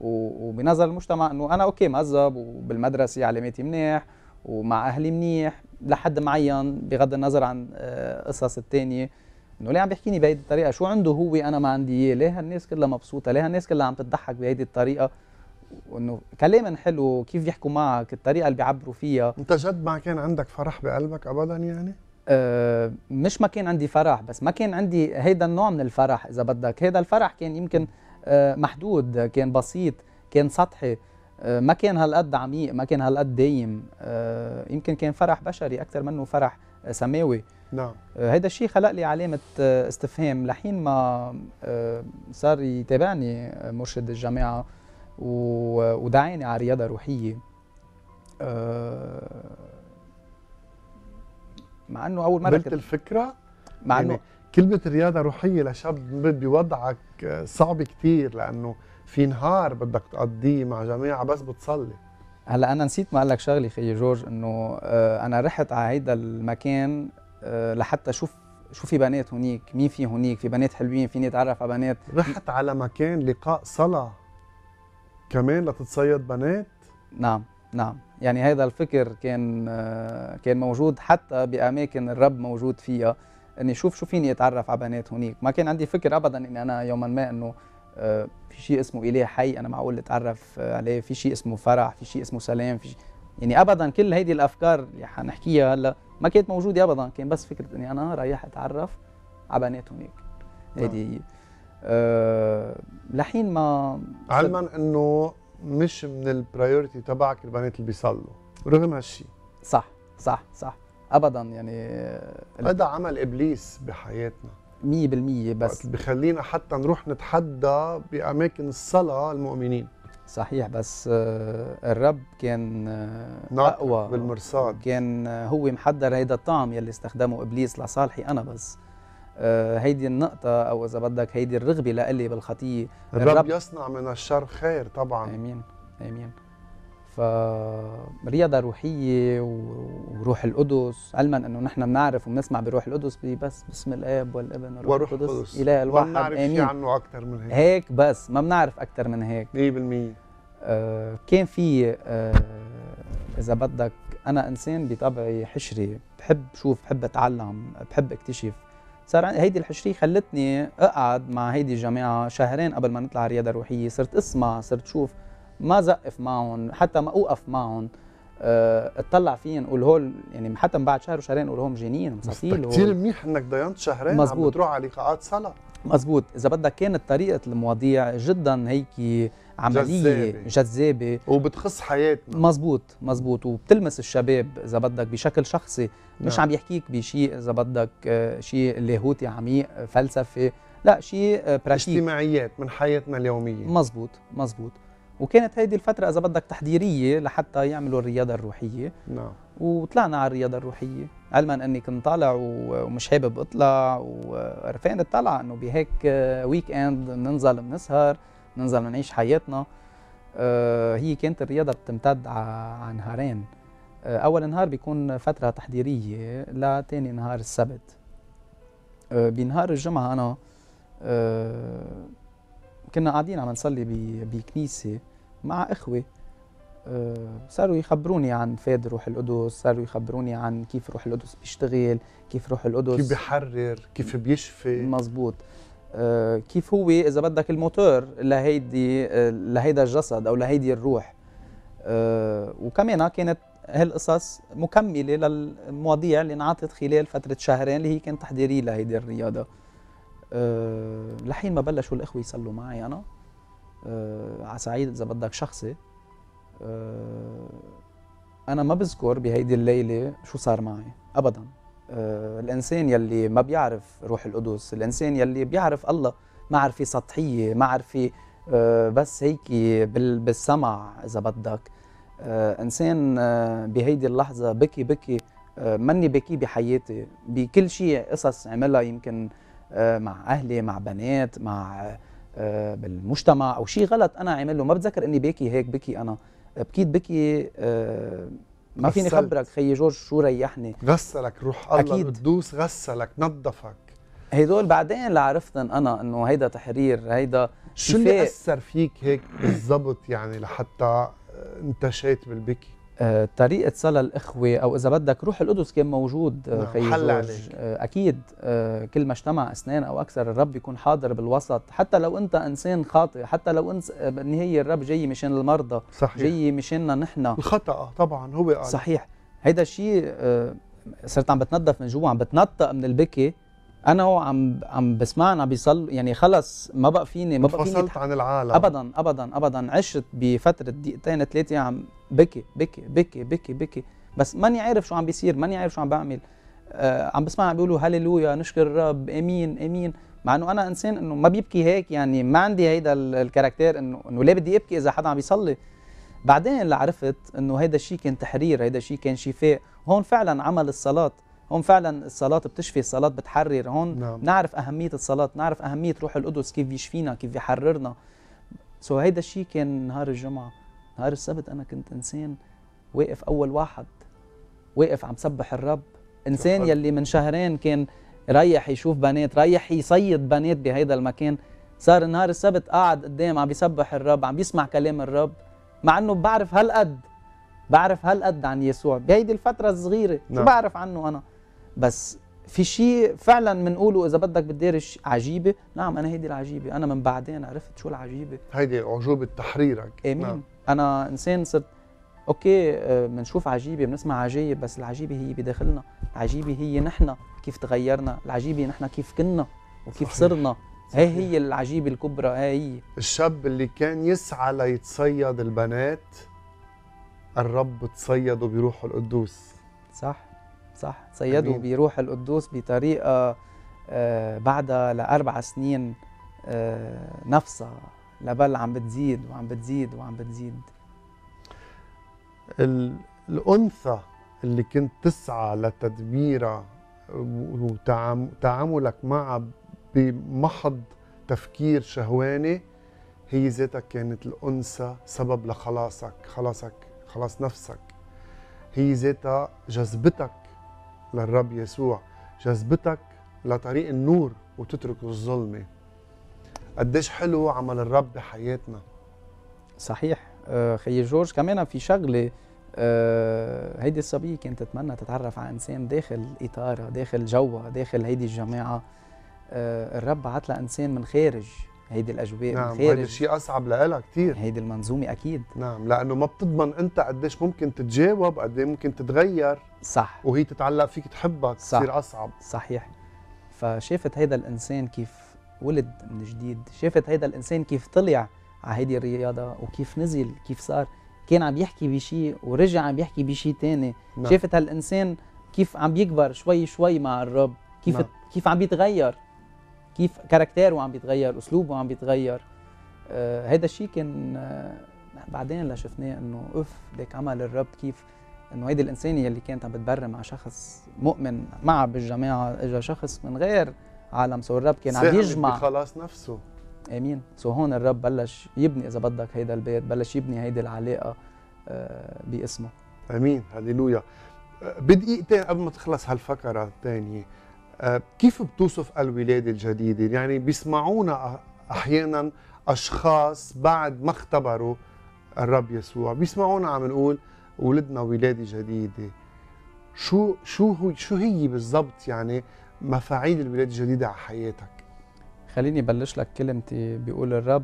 وبنظر المجتمع انه انا اوكي مهذب وبالمدرسه علاماتي منيح ومع اهلي منيح لحد معين بغض النظر عن قصص الثانيه، انه ليه عم بيحكيني بهيدي الطريقه؟ شو عنده هو انا ما عندي اياه؟ ليه هالناس كلها مبسوطه؟ ليه هالناس كلها عم تضحك بهيدي الطريقه؟ وانه كلام حلو، كيف بيحكوا معك، الطريقه اللي بيعبروا فيها. انت جد ما كان عندك فرح بقلبك ابدا يعني؟ أه مش ما كان عندي فرح، بس ما كان عندي هيدا النوع من الفرح اذا بدك. هيدا الفرح كان يمكن أه محدود، كان بسيط، كان سطحي، أه ما كان هالقد عميق، ما كان هالقد دايم. أه يمكن كان فرح بشري اكثر منه فرح سماوي. نعم. أه هيدا الشيء خلق لي علامه أه استفهام لحين ما أه صار يتابعني مرشد الجامعه ودعاني على رياضه روحيه. أه مع انه اول مره قبلت الفكره، مع يعني انه كلمه رياضه روحيه لشاب بوضعك صعب كثير، لانه في نهار بدك تقضيه مع جماعه بس بتصلي. هلا انا نسيت ما اقول لك شغله خيي جورج، انه آه انا رحت على هيدا المكان آه لحتى اشوف شو في بنات هونيك، مين في هونيك، في بنات حلوين، فيني اتعرف على بنات. رحت على مكان لقاء صلاه كمان لتتصيد بنات؟ نعم نعم، يعني هذا الفكر كان آه كان موجود حتى باماكن الرب موجود فيها، اني شوف شو فيني اتعرف على بنات هونيك. ما كان عندي فكر ابدا اني انا يوما ما انه آه في شيء اسمه اله حي انا معقول اتعرف عليه، في شيء اسمه فرح، في شيء اسمه سلام، في شيء يعني ابدا. كل هيدي الافكار اللي حنحكيها هلا ما كانت موجوده ابدا، كان بس فكره اني انا رايح اتعرف على بنات هونيك. هيدي هي أه لحين ما علما انه مش من البرايورتي تبعك البنات اللي بيصلوا رغم هالشيء. صح صح صح ابدا، يعني هذا عمل ابليس بحياتنا مية بالمية، بس بخلينا حتى نروح نتحدى باماكن الصلاه المؤمنين. صحيح، بس الرب كان اقوى بالمرصاد، كان هو محضر هيدا الطعم يلي استخدمه ابليس لصالحي انا بس. هيدي النقطة أو إذا بدك هيدي الرغبة لإلي بالخطية. الرب, الرب يصنع من الشر خير طبعا. آمين آمين. فرياضة روحية وروح القدس، علما انه نحن بنعرف وبنسمع بروح القدس بس باسم الاب والابن والروح القدس اله الواحد. ما بنعرف شيء عنه اكثر من هيك. هيك بس ما بنعرف اكثر من هيك مية بالمية. آه كان في آه اذا بدك انا انسان بطبعي حشري، بحب شوف، بحب اتعلم، بحب اكتشف. صار هيدي الحشريه خلتني اقعد مع هيدي الجماعه شهرين قبل ما نطلع رياضه روحيه، صرت اسمع، صرت شوف، ما زقف معهم حتى ما اوقف معهم، أه اطلع فيهم اقول هول يعني حتى من بعد شهر وشهرين اقول هون جنين مساطيل. كثير منيح انك ضينت شهرين عم بتروح على لقاءات صلاه. مزبوط، اذا بدك كانت طريقه المواضيع جدا هيك عمليه جذابه, جذابة وبتخص حياتنا. مزبوط مزبوط، وبتلمس الشباب اذا بدك بشكل شخصي، مش نعم. عم يحكيك بشيء اذا بدك شيء لاهوتي عميق فلسفي، لا شيء براتيك، اجتماعيات من حياتنا اليوميه. مزبوط مزبوط. وكانت هيدي الفترة إذا بدك تحضيرية لحتى يعملوا الرياضة الروحية. نعم. وطلعنا على الرياضة الروحية، علما أني كنت طالع ومش حابب أطلع، ورفقنا الطلعة أنه بهيك ويك أند بننزل بنسهر، بننزل بنعيش حياتنا. آه هي كانت الرياضة بتمتد على نهارين. آه أول نهار بيكون فترة تحضيرية لتاني نهار السبت. آه بنهار الجمعة أنا آه كنا قاعدين عم نصلي بكنيسة مع إخوة، أه صاروا يخبروني عن فاد روح القدس، صاروا يخبروني عن كيف روح القدس بيشتغل، كيف روح القدس كيف بيحرر، كيف بيشفي. مزبوط. أه كيف هو إذا بدك الموتور لهيدي لهيدا الجسد أو لهيدي الروح. أه وكمان كانت هالقصص مكملة للمواضيع اللي انعطت خلال فترة شهرين اللي هي كانت تحضيرية لهيدي الرياضة. أه لحين ما بلشوا الإخوة يصلوا معي أنا أه على صعيد إذا بدك شخصي. أه أنا ما بذكر بهيدي الليلة شو صار معي أبداً. أه الإنسان يلي ما بيعرف روح القدس، الإنسان يلي بيعرف الله معرفة سطحية، معرفة أه بس هيك بالسمع إذا بدك. أه إنسان أه بهيدي اللحظة بكي بكي أه مني بكي بحياتي بكل شيء، قصص عملها يمكن أه مع أهلي، مع بنات، مع أه بالمجتمع، أو شيء غلط أنا عمله، ما بتذكر إني بكي هيك بكي أنا بكيت بكي. أه ما فيني خبرك خيي جورج شو ريحني. غسلك روح الله القدوس، غسلك نظفك هيدول بعدين اللي عرفتن انا انه هيدا تحرير، هيدا شو اللي شفاء. اثر فيك هيك بالضبط يعني لحتى انتشيت بالبكي؟ آه، طريقة صلاة الإخوة، أو إذا بدك روح القدس كان موجود. آه، نعم، خي حل جورج. عليك. آه، أكيد. آه، كل ما اجتمع اثنين أو أكثر الرب يكون حاضر بالوسط، حتى لو أنت إنسان خاطئ، حتى لو أنت بالنهاية الرب جاي مشان المرضى، صحيح. جاي مشاننا نحن. الخطأ طبعا هو قال. صحيح. هيدا الشيء آه، صرت عم بتنظف من جوا، عم بتنطق من البكي. أنا وعم عم بسمعنا بيصل، يعني خلص ما بقى فيني ما بقى فيني انفصلت عن العالم. ابدا ابدا ابدا. عشت بفتره دقيقتين ثلاثه عم بكي بكي بكي بكي بكي، بس ماني عارف شو عم بيصير، ماني عارف شو عم بعمل. آه عم بسمع عم بيقولوا هللويا نشكر الرب امين امين، مع انه انا انسان انه ما بيبكي هيك، يعني ما عندي هيدا الكاركتير انه انه ليه بدي ابكي اذا حدا عم بيصلي. بعدين اللي عرفت انه هيدا الشيء كان تحرير، هيدا الشيء كان شفاء. هون فعلا عمل الصلاه، هون فعلا الصلاة بتشفي، الصلاة بتحرر. هون نعم. نعرف أهمية الصلاة، نعرف أهمية روح القدس كيف يشفينا، كيف يحررنا. سو هيدا الشيء كان نهار الجمعة. نهار السبت أنا كنت إنسان واقف أول واحد، واقف عم سبح الرب. إنسان يلي من شهرين كان رايح يشوف بنات، رايح يصيد بنات بهيدا المكان، صار نهار السبت قاعد قدام عم بيسبح الرب، عم بيسمع كلام الرب، مع إنه بعرف هالقد بعرف هالقد عن يسوع بهيدي الفترة الصغيرة. شو نعم. بعرف عنه أنا؟ بس في شيء فعلا بنقوله إذا بدك بالدارج عجيبة. نعم أنا هيدي العجيبة، أنا من بعدين عرفت شو العجيبة. هيدي عجوبة تحريرك. آمين. نعم. أنا إنسان صرت أوكي، بنشوف عجيبة، بنسمع عجيب، بس العجيبة هي بداخلنا، العجيبة هي نحن كيف تغيرنا، العجيبة نحن كيف كنا وكيف صحيح. صرنا. هي هي العجيبة الكبرى. هي الشاب اللي كان يسعى ليتصيد البنات الرب تصيده بروح القدوس. صح صح. تصيدوا أمين. بروح القدوس بطريقة آه بعدها لأربع سنين آه نفسها لبل عم بتزيد وعم بتزيد وعم بتزيد. ال- الأنثى اللي كنت تسعى لتدبيرها وتعاملك معها بمحض تفكير شهواني، هي ذاتها كانت الأنثى سبب لخلاصك، خلاصك خلاص نفسك. هي ذاتها جذبتك للرب يسوع، جذبتك لطريق النور وتترك الظلمة. قديش حلو عمل الرب بحياتنا. صحيح. آه خي جورج كمان في شغلة، آه هيدي الصبية كانت تتمنى تتعرف على إنسان داخل إطارها، داخل جوها، داخل هيدي الجماعة. آه الرب بعت لها إنسان من خارج هيدي الأجواء. نعم، من خارج هيدا الشيء أصعب لها كتير. هيدي المنظومة أكيد. نعم، لأنه ما بتضمن أنت قديش ممكن تتجاوب، قد ايه ممكن تتغير. صح. وهي تتعلق فيك تحبك، صح. تصير أصعب. صحيح. فشافت هيدا الإنسان كيف ولد من جديد، شافت هيدا الإنسان كيف طلع على هيدي الرياضة وكيف نزل، كيف صار كان عم يحكي بشيء ورجع عم يحكي بشيء تاني. نعم. شافت هالإنسان كيف عم بيكبر شوي شوي مع الرب، كيف نعم. كيف عم بيتغير، كيف كاركتيره عم بيتغير، أسلوبه عم بيتغير. آه هيدا الشيء كان آه بعدين اللي شفناه انه اف ليك عمل الرب كيف انه هيدي الانسانه اللي كانت عم بتبرم مع شخص مؤمن معها بالجماعه، اجى شخص من غير عالم. سو الرب كان عم يجمع خلاص نفسه. امين. سو هون الرب بلش يبني اذا بدك هيدا البيت، بلش يبني هيدي العلاقه آه باسمه. امين. هللويا. آه بدقيقتين قبل ما تخلص هالفقره الثانيه، آه كيف بتوصف الولاده الجديده؟ يعني بيسمعونا احيانا اشخاص بعد ما اختبروا الرب يسوع، بيسمعونا عم نقول ولدنا ولاده جديده. شو شو هو شو هي بالضبط يعني مفاعيل الولاده الجديده على حياتك؟ خليني بلش لك كلمتي. بيقول الرب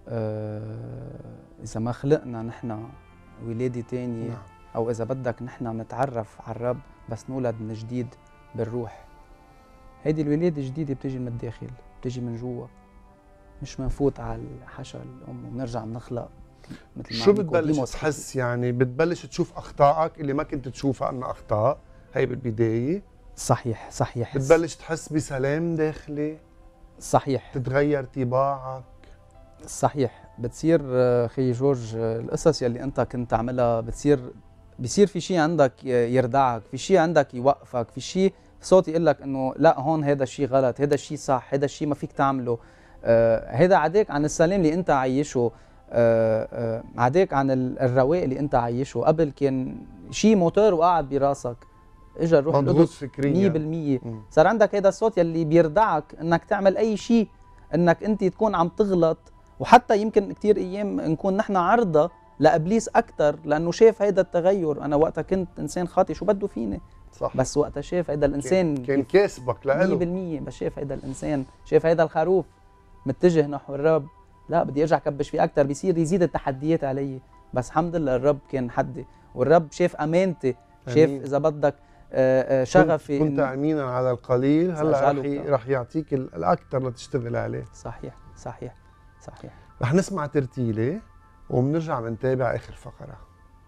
آه اذا ما خلقنا نحن ولاده تانية، نعم. او اذا بدك نحن نتعرف على الرب بس نولد من جديد بالروح. هيدي الولاده الجديده بتيجي من الداخل، بتيجي من جوا، مش منفوت على الحشا الام وبنرجع بنخلق مثل ما شو بتبلش تحس؟ يعني بتبلش تشوف اخطائك اللي ما كنت تشوفها انها اخطاء، هي بالبدايه. صحيح صحيح. بتبلش تحس بسلام داخلي. صحيح. تتغير طباعك. صحيح. بتصير خي جورج القصص يلي انت كنت تعملها بتصير بصير في شيء عندك يردعك، في شيء عندك يوقفك، في شيء صوت يقول لك انه لا هون هذا الشيء غلط، هذا الشيء صح، هذا الشيء ما فيك تعمله. آه هذا عداك عن السلام اللي انت عايشه، آه آه عداك عن الرواق اللي انت عايشه. قبل كان شيء موتور وقاعد براسك، اجى الروح مضغوط القدس فكريا مية بالمية. مم. صار عندك هيدا الصوت يلي بيردعك انك تعمل اي شيء، انك انت تكون عم تغلط. وحتى يمكن كثير ايام نكون نحن عرضه لابليس اكثر، لانه شاف هيدا التغير. انا وقتها كنت انسان خاطئ، شو بده فيني؟ صح. بس وقتها شاف هيدا الانسان كان كاسبك مية لإله بالمية. بس شاف هيدا الانسان، شاف هيدا الخروف متجه نحو الرب، لا بدي ارجع كبش فيه اكثر، بيصير يزيد التحديات علي. بس الحمد لله الرب كان حدي، والرب شاف امانتي، شاف أمين. اذا بدك آه، آه، شغفي. كنت إن- امينا على القليل، هلا رح سأجعلك. ي- رح يعطيك ال- الاكثر لتشتغل عليه. صحيح صحيح صحيح. رح نسمع ترتيله وبنرجع بنتابع اخر فقره.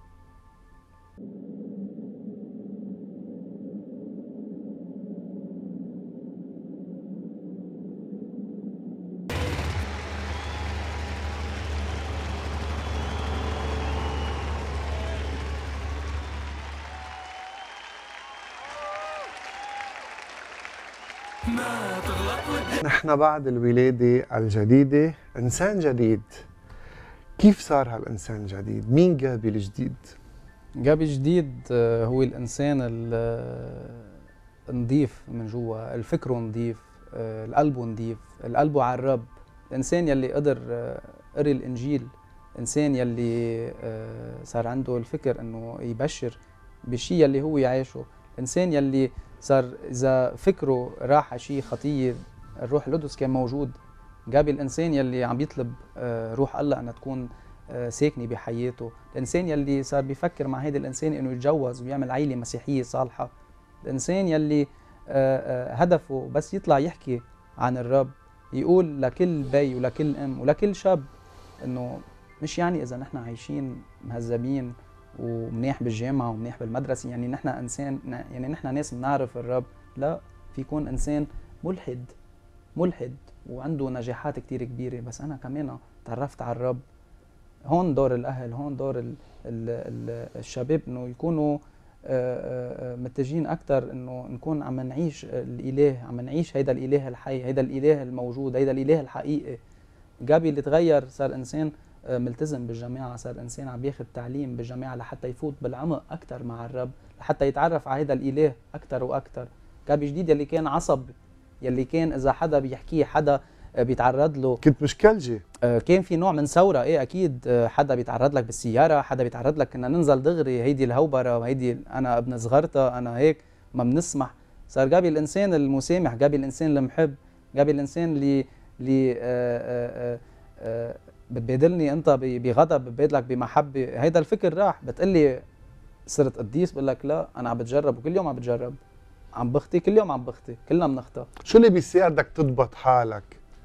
نحن بعد الولادة الجديدة إنسان جديد. كيف صار هالإنسان الجديد؟ مين جابي الجديد؟ جابي جديد آه، هو الانسان النظيف من جوا، الفكر نظيف، آه، القلب نظيف، القلب على الرب. الانسان يلي قدر آه، قري الانجيل، انسان يلي آه، صار عنده الفكر انه يبشر بالشيء يلي هو يعيشه، انسان يلي صار اذا فكره راح على شيء خطيه الروح القدس كان موجود. جابي الانسان يلي عم يطلب آه، روح الله انها تكون آه، ساكنه بحياته، الانسان يلي صار بيفكر مع هيدا الانسان انه يتجوز ويعمل عائله مسيحيه صالحه، الانسان يلي آه، آه، هدفه بس يطلع يحكي عن الرب، يقول لكل بي ولكل ام ولكل شاب انه مش يعني اذا نحن عايشين مهذبين ومنيح بالجامعه ومنيح بالمدرسه يعني نحن انسان، يعني نحن ناس بنعرف الرب. لا، في يكون انسان ملحد ملحد وعنده نجاحات كتير كبيره، بس انا كمان تعرفت على الرب. هون دور الاهل، هون دور ال ال ال الشباب انه يكونوا آه، آه، متجهين اكثر انه نكون عم نعيش الاله، عم نعيش هيدا الاله الحي، هيدا الاله الموجود، هيدا الاله الحقيقي. جابي اللي تغير صار انسان آه، ملتزم بالجامعه، صار انسان عم ياخذ تعليم بالجامعه لحتى يفوت بالعمق اكثر مع الرب، لحتى يتعرف على هيدا الاله اكثر واكثر. جابي جديد يلي كان عصب، يلي كان اذا حدا بيحكيه، حدا آه، بيتعرض له، كنت مشكلجي. آه، كان في نوع من ثوره. ايه اكيد، آه، حدا بيتعرض لك بالسياره، حدا بيتعرض لك، كنا ننزل دغري هيدي الهوبره وهيدي انا ابن صغرتها انا هيك ما بنسمح. صار جابي الانسان المسامح، جابي الانسان المحب، جابي الانسان اللي اللي آه، آه، آه، بتبادلني انت ب- بغضب، ببادلك بمحبه. هيدا الفكر راح. بتقلي صرت قديس، بقول لك لا، انا عم بتجرب وكل يوم عم بتجرب، عم بخطي كل يوم، عم بخطي، كلنا بنخطأ. شو اللي بيساعدك تضبط حالك؟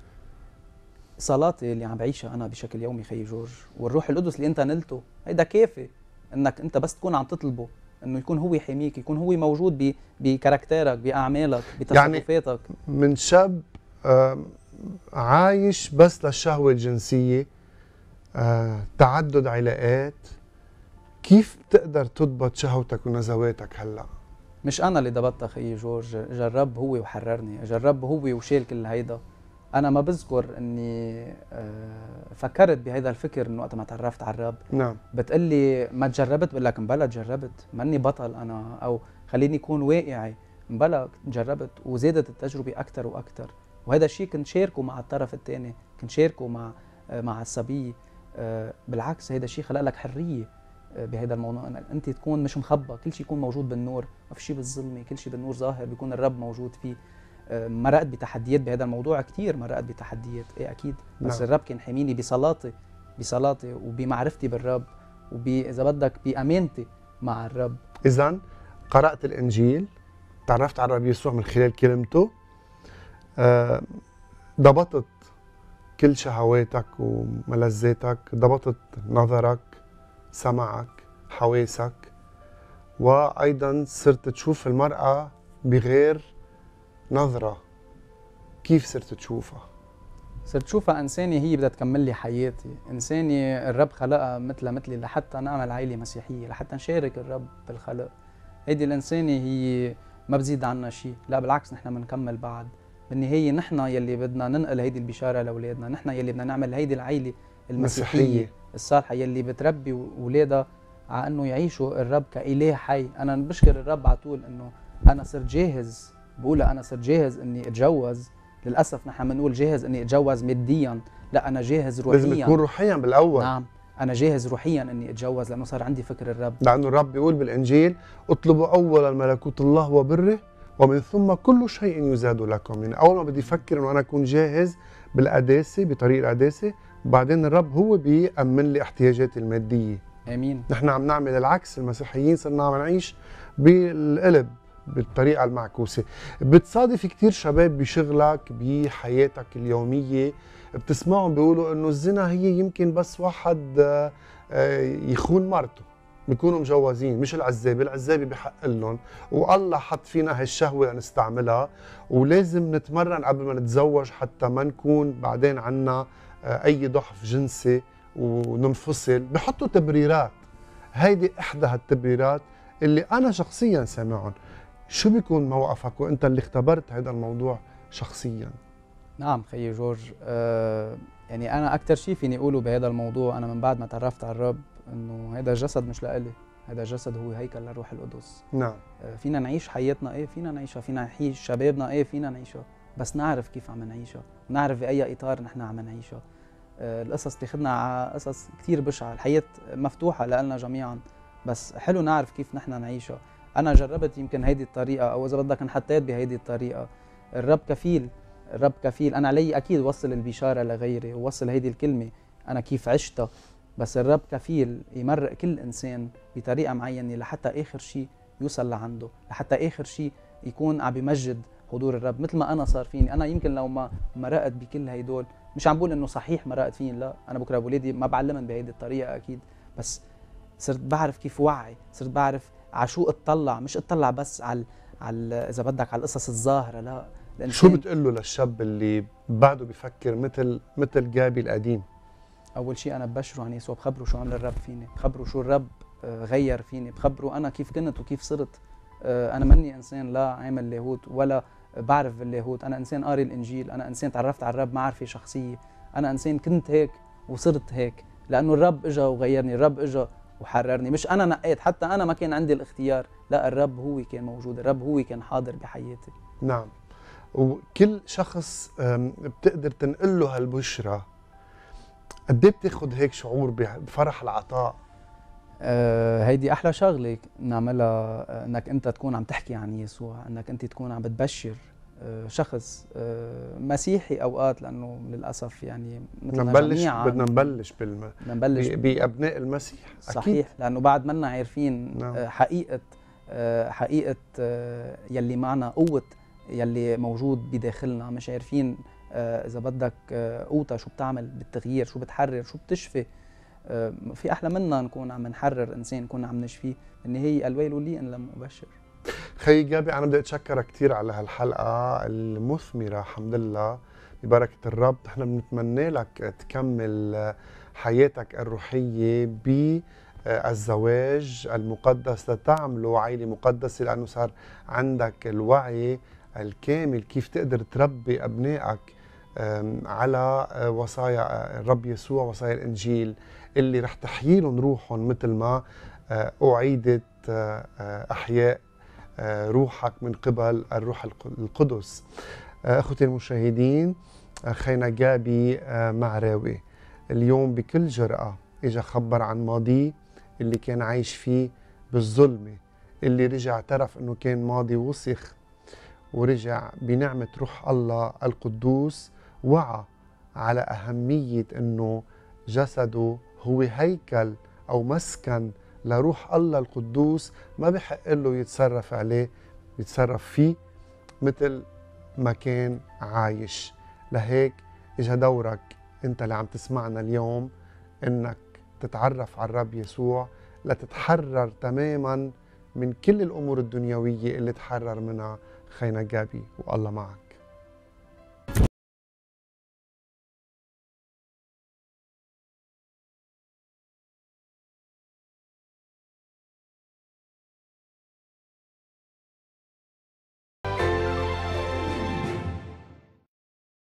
صلاتي اللي عم بعيشها انا بشكل يومي خي جورج، والروح القدس اللي انت نلته، هيدا كافي انك انت بس تكون عم تطلبه انه يكون هو يحميك، يكون هو موجود ب- بكاركتيرك، باعمالك، بتصرفاتك. من شاب آم، عايش بس للشهوة الجنسية، آه، تعدد علاقات، كيف بتقدر تضبط شهوتك ونزواتك هلا؟ مش انا اللي ضبطتها خي جورج، اجى الرب هو وحررني، اجى الرب هو وشال كل هيدا. انا ما بذكر اني آه، فكرت بهيدا الفكر انه وقت ما تعرفت على الرب نعم. بتقلي ما تجربت، بقول لك مبلا جربت، ماني بطل انا، او خليني اكون واقعي، مبلا جربت وزادت التجربه اكثر واكثر. وهذا الشيء كنت شاركه مع الطرف الثاني، كنت شاركه مع آه، مع الصبيه. آه، بالعكس هذا الشيء خلق لك حريه آه، بهذا الموضوع، انك انت تكون مش مخبى، كل شيء يكون موجود بالنور، ما في شيء بالظلمه، كل شيء بالنور ظاهر، بيكون الرب موجود فيه. آه، مرقت بتحديات بهذا الموضوع كثير، مرقت بتحديات، ايه اكيد، بس نعم. الرب كان حاميني بصلاتي، بصلاتي وبمعرفتي بالرب، وإذا بدك بأمانتي مع الرب. إذن قرأت الإنجيل، تعرفت على الرب يسوع من خلال كلمته، آه، ضبطت كل شهواتك وملذاتك، ضبطت نظرك، سمعك، حواسك، وأيضا صرت تشوف المرأة بغير نظرة. كيف صرت تشوفها؟ صرت شوفها إنسانة هي بدها تكمل لي حياتي، إنسانة الرب خلقها مثلها مثلي لحتى نعمل عائلة مسيحية، لحتى نشارك الرب بالخلق. هيدي الإنسانة هي ما بزيد عنا شيء، لا بالعكس نحن بنكمل بعد. بالنهاية نحن يلي بدنا ننقل هيدي البشارة لأولادنا، نحن يلي بدنا نعمل هيدي العائلة المسيحية مسيحية الصالحة يلي بتربي أولادها على انه يعيشوا الرب كإله حي. انا بشكر الرب على طول انه انا صرت جاهز، بقول انا صرت جاهز اني اتجوز. للاسف نحن بنقول جاهز اني اتجوز ماديا، لا انا جاهز روحيا. لازم تكون روحيا بالاول. نعم انا جاهز روحيا اني اتجوز لانه صار عندي فكر الرب. لانه الرب بيقول بالانجيل اطلبوا اولا ملكوت الله وبره ومن ثم كل شيء يزاد لكم. يعني اول ما بدي افكر انه انا اكون جاهز بالقداسه بطريق القداسه، وبعدين الرب هو بيأمن لي احتياجاتي الماديه. امين. نحن عم نعمل العكس، المسيحيين صرنا عم نعيش بالقلب بالطريقه المعكوسه. بتصادف كثير شباب بشغلك بحياتك اليوميه بتسمعهم بيقولوا انه الزنا هي يمكن بس واحد يخون مرته، بيكونوا مجوزين مش العزابي، العزابي بحق لهم والله حط فينا هالشهوه لنستعملها، ولازم نتمرن قبل ما نتزوج حتى ما نكون بعدين عنا اي ضعف جنسي وننفصل. بحطوا تبريرات، هيدي احدى هالتبريرات اللي انا شخصيا سامعهم. شو بيكون موقفك وانت اللي اختبرت هذا الموضوع شخصيا؟ نعم خيي جورج، آه يعني انا اكثر شيء فيني اقوله بهذا الموضوع، انا من بعد ما تعرفت على الرب انه هذا الجسد مش لإلي، هذا الجسد هو هيكل للروح القدس. نعم. آه فينا نعيش حياتنا، ايه فينا نعيشها، فينا نعيش شبابنا، ايه فينا نعيشها، بس نعرف كيف عم نعيشها، ونعرف باي اطار نحن عم نعيشها. آه القصص تاخذنا على قصص كثير بشعه، الحياه مفتوحه لنا جميعا، بس حلو نعرف كيف نحن نعيشها. انا جربت يمكن هيدي الطريقه، او اذا بدك انحطيت بهيدي الطريقه. الرب كفيل، الرب كفيل. انا علي اكيد وصل البشاره لغيري ووصل هيدي الكلمه انا كيف عشتها، بس الرب كفيل يمرق كل انسان بطريقه معينه لحتى اخر شيء يوصل لعنده، لحتى اخر شيء يكون عم بيمجد حضور الرب. مثل ما انا صار فيني، انا يمكن لو ما مرقت بكل هيدول، مش عم بقول انه صحيح مرقت فيني، لا، انا بكره اولادي ما بعلمهم بهيدي الطريقه اكيد، بس صرت بعرف كيف وعي، صرت بعرف على شو اطلع، مش اطلع بس على على اذا بدك على القصص الظاهره، لا. شو بتقول له للشاب اللي بعده بفكر مثل مثل جابي القديم؟ اول شيء انا ببشره عن يسوع، بخبره شو عمل الرب فيني، بخبره شو الرب غير فيني، بخبره انا كيف كنت وكيف صرت. انا مني انسان لا عامل لاهوت ولا بعرف باللاهوت، انا انسان قاري الانجيل، انا انسان تعرفت على الرب معرفه شخصيه، انا انسان كنت هيك وصرت هيك لانه الرب اجا وغيرني، الرب اجا وحررني، مش انا نقيت، حتى انا ما كان عندي الاختيار، لا الرب هو كان موجود، الرب هو كان حاضر بحياتي. نعم. وكل شخص بتقدر تنقل له هالبشرة، قد ايه بتاخذ هيك شعور بفرح العطاء؟ آه هيدي احلى شغله نعملها، انك انت تكون عم تحكي عن يسوع، انك انت تكون عم بتبشر آه شخص آه مسيحي اوقات، لانه للاسف يعني بدنا نبلش بدنا نبلش بالم... نبلش بابناء المسيح. صحيح أكيد. لانه بعد منا عارفين نعم. آه حقيقه آه حقيقه آه يلي معنا، قوه يلي موجود بداخلنا، مش عارفين آه اذا بدك آه قوتها شو بتعمل بالتغيير، شو بتحرر، شو بتشفي. آه في احلى منا نكون عم نحرر انسان، نكون عم نشفيه. النهايه الويل لي ان لم ابشر. خي جابي، انا بدي اتشكرك كثير على هالحلقه المثمره، الحمد لله ببركه الرب. نحن بنتمنى لك تكمل حياتك الروحيه بالزواج المقدس لتعملوا عائله مقدسه، لانه صار عندك الوعي الكامل كيف تقدر تربي أبنائك على وصايا الرب يسوع، وصايا الإنجيل اللي رح تحييلهم روحهم مثل ما أعيدت أحياء روحك من قبل الروح القدس. أخوتي المشاهدين، خينا جابي معراوي اليوم بكل جرأة إجا خبر عن ماضيه اللي كان عايش فيه بالظلمة، اللي رجع اعترف إنه كان ماضي وسخ، ورجع بنعمة روح الله القدوس وعى على أهمية أنه جسده هو هيكل أو مسكن لروح الله القدوس، ما بحق له يتصرف عليه، يتصرف فيه مثل ما كان عايش. لهيك إجا دورك أنت اللي عم تسمعنا اليوم أنك تتعرف على الرب يسوع لتتحرر تماما من كل الأمور الدنيوية اللي تحرر منها خينا جابي، والله معك.